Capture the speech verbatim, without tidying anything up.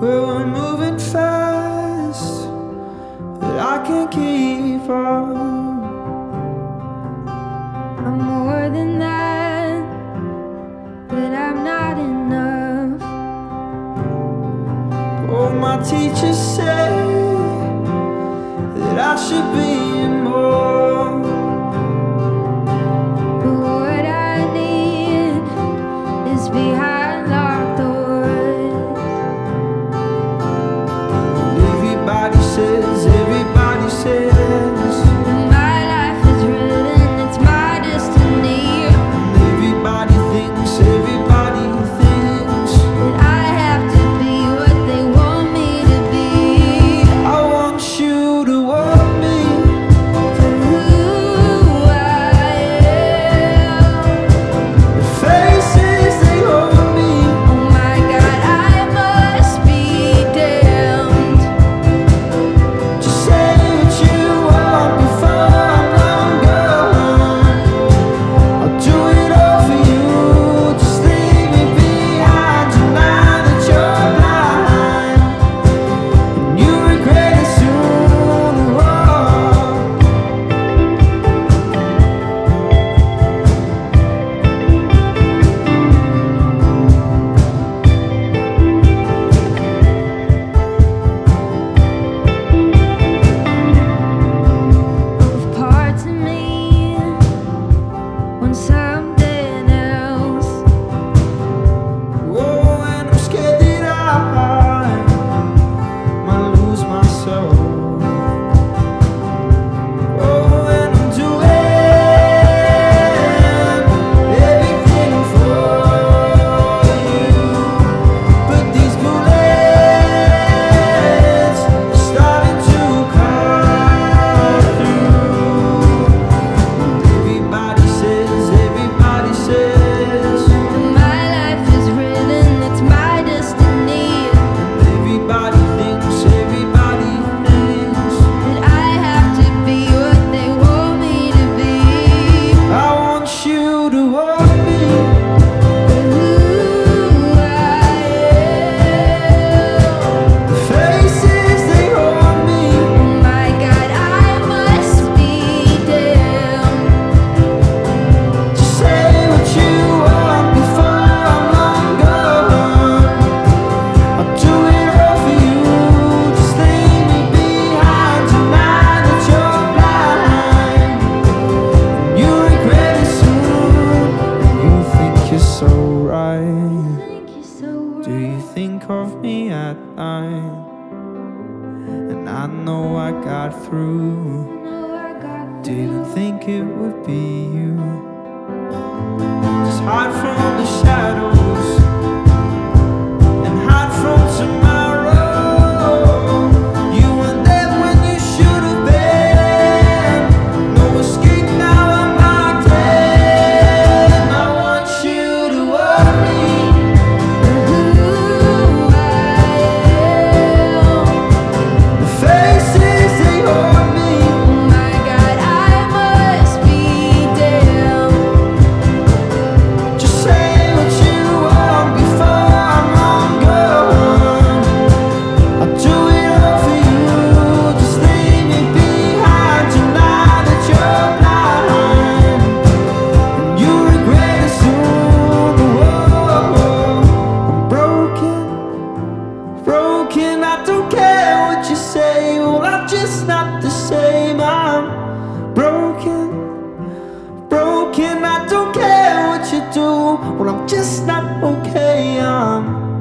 Well, we're moving fast, but I can't keep up. I'm more than that, but I'm not enough. Oh, my teachers say that I should be more, But what I need is behind locked doors. everybody says, everybody says, My life is written, it's my destiny. everybody thinks, everybody thinks That I have to be what they want me to be. I want you to want me For who I am. the faces they hold me. Oh my God, I must be damned. Just say what you want before I'm long gone. I'll do it all for you. Just leave me behind tonight that you're blind, and you regret it soon. Whoa. Both parts of me want something else. Whoa, and I'm scared that I might lose myself. Oh, and I'm doing everything for you, but these bullets are starting to cut through. Everybody says, everybody says, My life is written, it's my destiny. everybody thinks, everybody thinks That I have to be what they want me to be. I want you to want me. For who I am. The faces they hold me. Oh my God, I must be damned. Just say what you want before I'm long gone. I'll do it all for you. Just leave me behind tonight that you're blind. You regret it soon. You think you're so right. Thank you so Do you think of me at night? And I know I got through. know I got Didn't think it would be you. Just hide from the shadows and hide from tomorrow. You weren't there when you should have been. No escape now, I'm locked in. I want you to want me. for who I am. The faces they hold me. Oh my God, I must be damned. Just say what you want before I'm long gone. I'll do it all for you. Just leave me behind tonight that you're blind, and you regret it soon. Whoa, I'm broken, broken. I don't care what you say. Well, I'm just not the same. I'm broken. Broken, I don't care what you do. Well, I'm just not okay. I'm